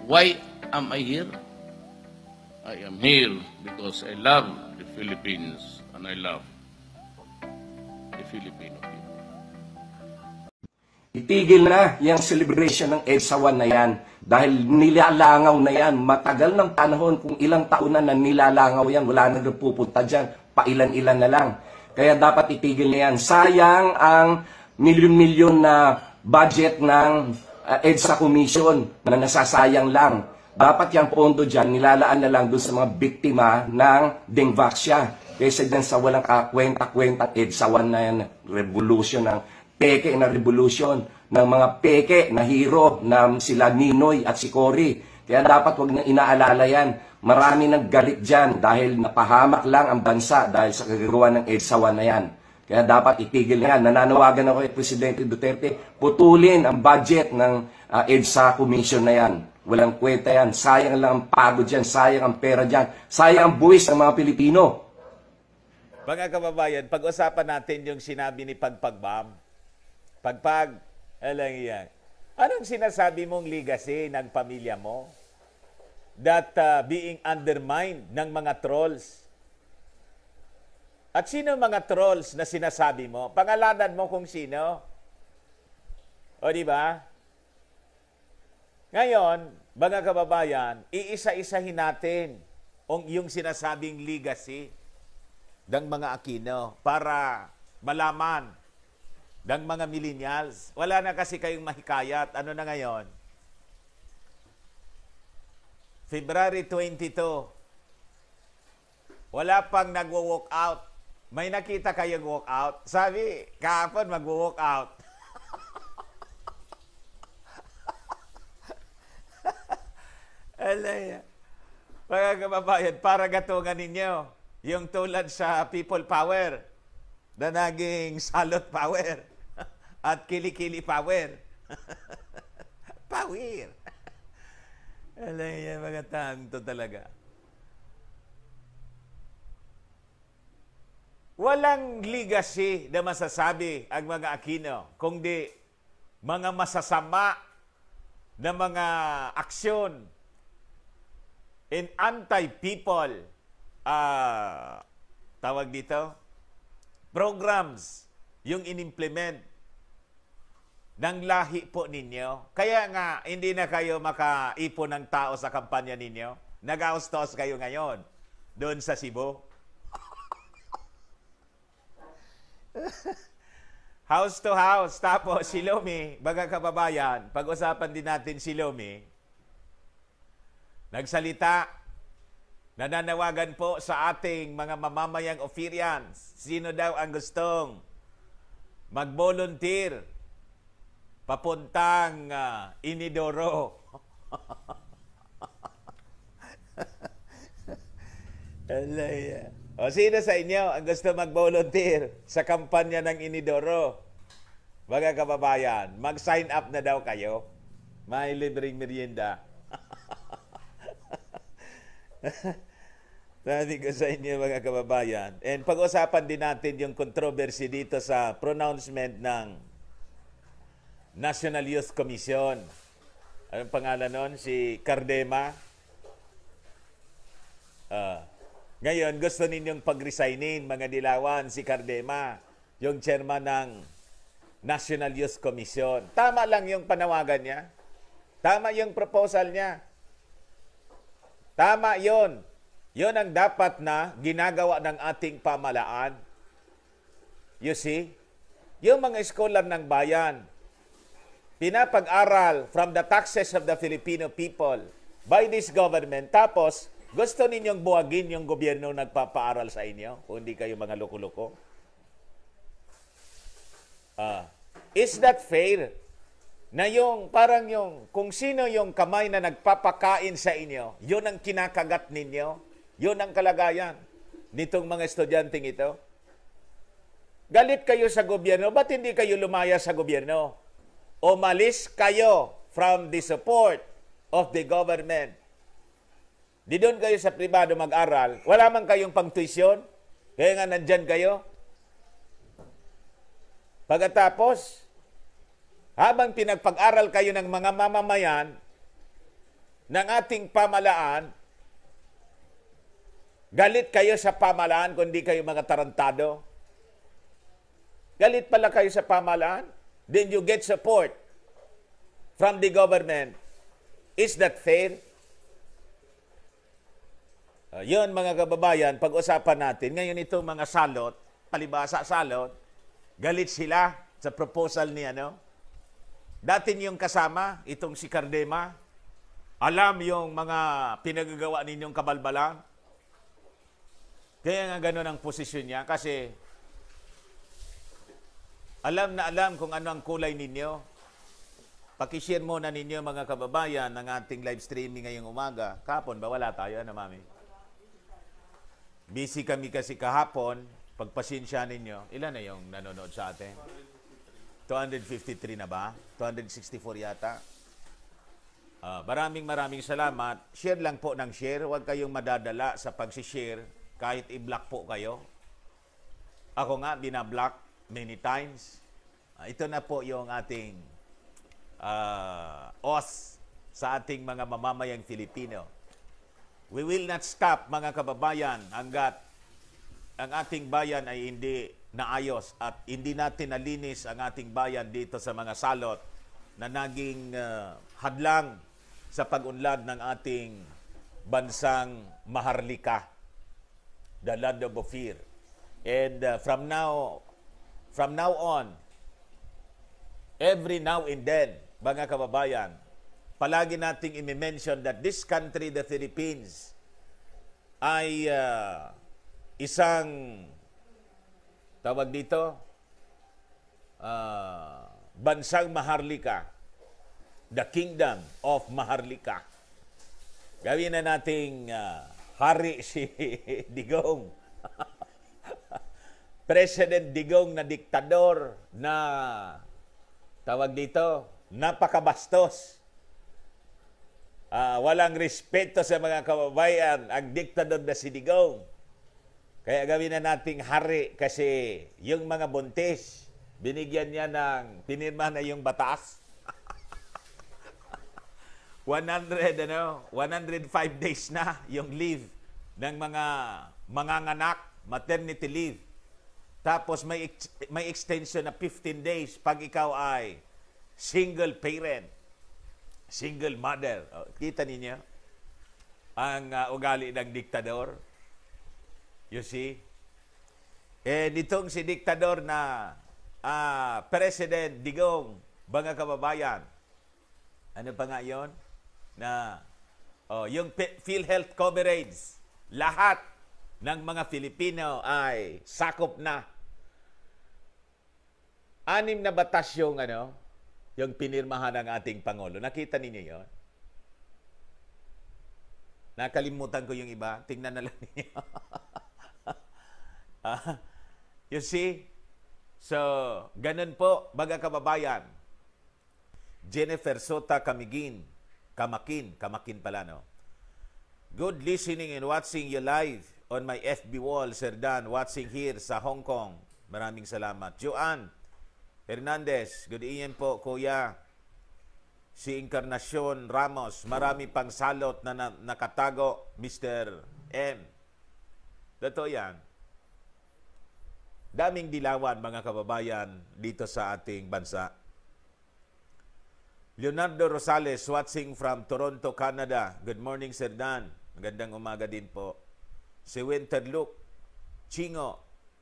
Why am I here? I am here because I love the Philippines and I love the Filipino people. Itigil na yung celebration ng EDSA 1 na yan dahil nilalangaw na yan. Matagal ng panahon, kung ilang taon na nilalangaw yan, wala na pupunta dyan, pailan-ilan na lang. Kaya dapat itigil na yan. Sayang ang milyon-milyon na budget ng EDSA Commission na nasasayang lang. Dapat yung pondo dyan, nilalaan na lang doon sa mga biktima ng Dengvaxia. Kaysa dyan sa walang kwenta-kwenta EDSA 1 na yan, revolution ng peke na revolution, ng mga peke na hero na sila Ninoy at si Cory. Kaya dapat wag na inaalala yan. Marami nang galit dyan dahil napahamak lang ang bansa dahil sa kagagawa ng EDSA 1 na yan. Kaya dapat itigil na yan. Nananawagan ako kay Presidente Duterte, putulin ang budget ng EDSA Commission na yan. Walang kwenta yan. Sayang lang ang pagod dyan, sayang ang pera dyan, sayang ang buwis ng mga Pilipino. Mga kababayan, pag-usapan natin yung sinabi ni Pagpagbam. Pagpag, alang yan. Anong sinasabi mong legacy ng pamilya mo? That being undermined ng mga trolls. At sino mga trolls na sinasabi mo? Pangalanan mo kung sino. O di ba? Ngayon, mga kababayan, iisa-isahin natin yung sinasabing legacy ng mga Aquino para malaman ng mga millennials. Wala na kasi kayong mahikayat. Ano na ngayon? February 22. Wala pang nagwo-walk out. May nakita kayong walk out? Sabi, kahapon magwo-walk out. Alay. Mga kababayan, para gatungan ninyo yung tulad sa people power na naging salot power at kilikili power. Power. Alay yan, mga tanto talaga. Walang legacy na masasabi ang mga Aquino, kundi mga masasama na mga aksyon in anti-people tawag dito, programs yung inimplement ng lahi po ninyo. Kaya nga, hindi na kayo makaipon ng tao sa kampanya ninyo. Nag-austos kayo ngayon doon sa Cebu. House to house. Tapos si Lomi, mga kababayan, pag-usapan din natin si Lomi, nagsalita, nananawagan po sa ating mga mamamayang Ophirians. Sino daw ang gustong mag-volunteer papuntang Inidoro? O sino sa inyo ang gusto mag-volunteer sa kampanya ng Inidoro? Mga kababayan, mag-sign up na daw kayo. May libreng merienda. Sabi ko sa inyo, mga kababayan. And pag-usapan din natin yung controversy dito sa pronouncement ng National Youth Commission. Anong pangalan nun? Si Cardema. Ngayon, gusto ninyong pag-resignin, mga dilawan, si Cardema, yung chairman ng National Youth Commission. Tama lang yung panawagan niya. Tama yung proposal niya. Tama yun. Yun ang dapat na ginagawa ng ating pamalaan. You see? Yung mga scholar ng bayan, pinapag-aral from the taxes of the Filipino people by this government. Tapos, gusto ninyong buwagin yung gobyerno nagpapaaral sa inyo kung hindi kayo mga loko-loko? Is that fair? Na yung, parang yung, kung sino yung kamay na nagpapakain sa inyo, yun ang kinakagat ninyo, yun ang kalagayan nitong mga estudyanteng ito. Galit kayo sa gobyerno, ba't hindi kayo lumaya sa gobyerno? Umalis kayo from the support of the government. Di doon kayo sa pribado mag-aral. Wala man kayong pang-tuition. Kaya nga nandyan kayo. Pagkatapos, habang pinagpag-aral kayo ng mga mamamayan, ng ating pamalaan, galit kayo sa pamalaan kung di kayo mga tarantado? Galit pala kayo sa pamalaan? Then you get support from the government. Is that fair? Yun mga kababayan, pag-usapan natin. Ngayon itong mga salot, palibasa salot, galit sila sa proposal ni ano. Dati niyong kasama, itong si Cardema, alam yung mga pinagagawa ninyong kabalbalan. Kaya nga ganun ang posisyon niya kasi alam na alam kung ano ang kulay ninyo. Pakishare muna ninyo mga kababayan ng ating live streaming ngayong umaga. Kahapon ba? Wala tayo, ano mami? Busy kami kasi kahapon. Pagpasensya ninyo. Ilan na yung nanonood sa atin? 253 na ba? 264 yata. Maraming salamat. Share lang po ng share. Huwag kayong madadala sa pag-share kahit i-block po kayo. Ako nga, binablock many times. Ito na po yung ating os sa ating mga mamamayang Filipino. We will not stop, mga kababayan, hanggat ang ating bayan ay hindi naayos at hindi natin nalinis ang ating bayan dito sa mga salot na naging hadlang sa pag-unlad ng ating bansang maharlika, the land of Ophir. And from now on, every now and then, mga kababayan, palagi nating i-mention that this country, the Philippines, ay isang tawag dito, bansang maharlika, the kingdom of maharlika. Gawin na nating hari si Digong. President Digong na diktador na tawag dito, napakabastos. Walang respeto sa mga kababayan ang diktador na si Digong. Kaya gawin na nating hari kasi yung mga buntis, binigyan niya ng, pinirma na yung batas. 105 days na yung leave ng mga manganganak, maternity leave. Tapos may extension na 15 days pag ikaw ay single parent, single mother. Kita ninyo ang ugali ng diktador. You see? Nitong si diktador na President Digong, mga kababayan, ano pa nga yun? Na yung PhilHealth coverage, lahat ng mga Filipino ay sakop na. 6 na batas yung yung pinirmahan ng ating Pangulo. Nakita ninyo yun? Nakalimutan ko yung iba. Tingnan na lang ninyo. You see? So, ganun po, mga kababayan. Jennifer Sota Kamakin pala, no? Good listening and watching you live on my FB wall, Sir Dan. Watching here sa Hong Kong. Maraming salamat. Joanne Hernandez, good evening po, kuya. Si Encarnacion Ramos, marami pang salot na nakatago, Mr. M. Totoo yan. Daming dilawan, mga kababayan, dito sa ating bansa. Leonardo Rosales, watching from Toronto, Canada. Good morning, Sir Dan. Magandang umaga din po. Si Winter Luke, Chingo,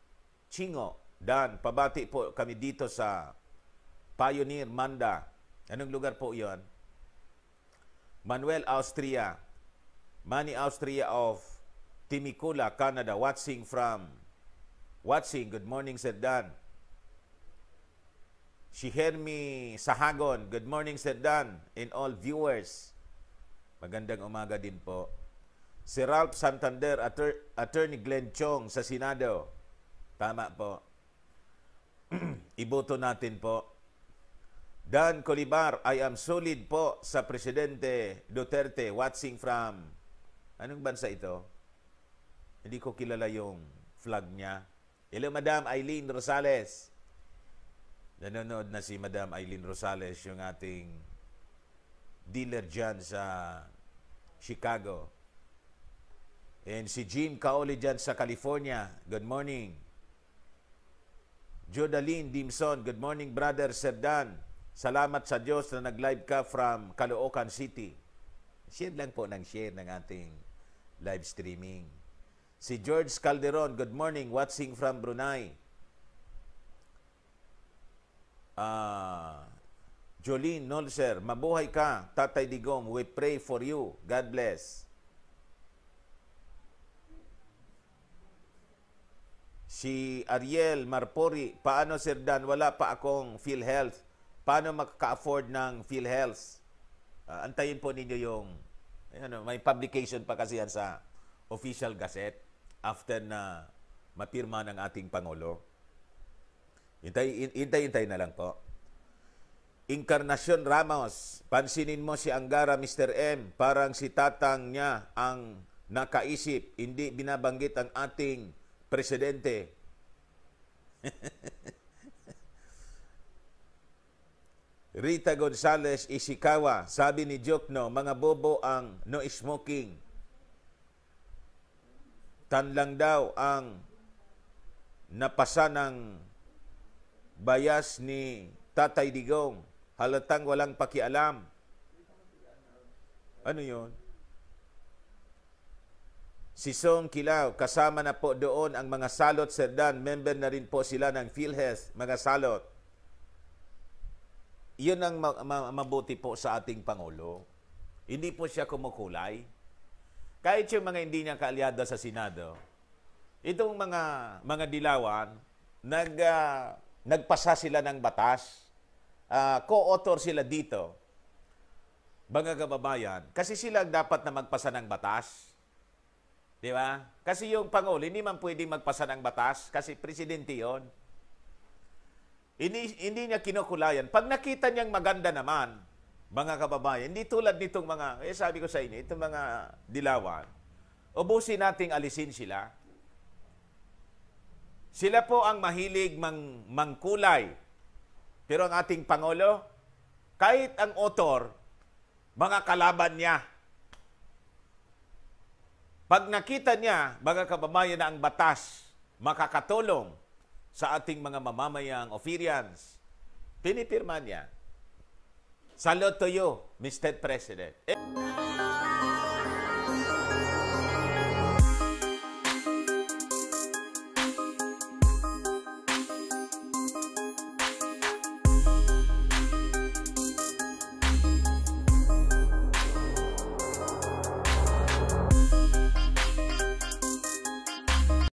Dan, pabati po kami dito sa Pioneer, Manda. Anong lugar po yon? Manuel Austria. Manny Austria of Timicula, Canada. Watching. Good morning, Sir Dan. Si Hermi Sahagon. Good morning, Sir Dan. And all viewers. Magandang umaga din po. Si Ralph Santander, Attorney Glenn Chong sa Senado. Tama po. Iboto natin po. Dan Colibar, I am solid po sa Presidente Duterte. Watching from, anong bansa ito? Hindi ko kilala yung flag niya. Hello, Madam Eileen Rosales. Nanonood na si Madam Eileen Rosales, yung ating dealer dyan sa Chicago. And si Jim Kaoli dyan sa California, good morning. Jodaline Dimson, good morning brother Serdan. Salamat sa Diyos na nag-live ka from Caloocan City. Share lang po ng share ng ating live streaming. Si George Calderon, good morning, watching from Brunei. Jolene Nolser, mabuhay ka, Tatay Digong, we pray for you. God bless. Si Ariel Marpori, paano Sir Dan, wala pa akong PhilHealth. Paano makaka-afford ng PhilHealth? Antayin po ninyo yung, may publication pa kasi yan sa official gazette after na mapirma ng ating Pangulo. Hintay na lang po. Encarnacion Ramos, pansinin mo si Angara Mr. M, parang si tatang niya ang nakaisip, hindi binabanggit ang ating presidente. Rita Gonzales Ishikawa, sabi ni Jokno, mga bobo ang no smoking. Tanlang daw ang napasa ng bayas ni Tatay Digong. Halatang walang pakialam. Ano yun? Si Song Kilaw, kasama na po doon ang mga salot, Sir Dan. Member na rin po sila ng PhilHealth, mga salot. Yun ang mabuti po sa ating Pangulo. Hindi po siya kumukulay. Kahit yung mga hindi niya kaalyado sa Senado, itong mga dilawan, nagpasa sila ng batas. Co-author sila dito. Mga kababayan, kasi sila dapat na magpasa ng batas. Di ba? Kasi yung Pangulo, hindi man pwedeng magpasa ng batas kasi presidente yon. Hindi niya kinukulayan. Pag nakita niyang maganda naman, mga kababayan, hindi tulad nitong mga, sabi ko sa inyo, itong mga dilawan, ubusin nating alisin sila. Sila po ang mahilig mangkulay. Pero ang ating Pangulo, kahit ang author, mga kalaban niya. Pag nakita niya, mga kababayan, na ang batas makakatulong sa ating mga mamamayang Ofirians, pinipirma niya. Salute to you, Mr. President.